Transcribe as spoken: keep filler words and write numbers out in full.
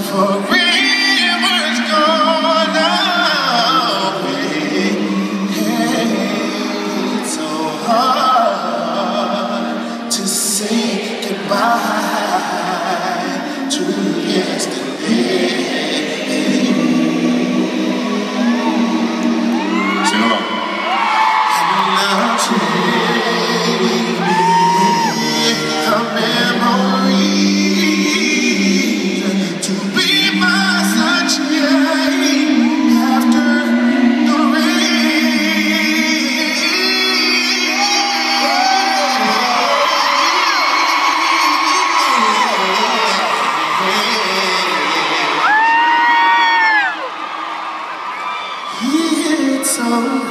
Forever's gone away. It's so hard to say goodbye to yesterday. Sing along. And now take me with the memories to be my sunshine after the rain. It's so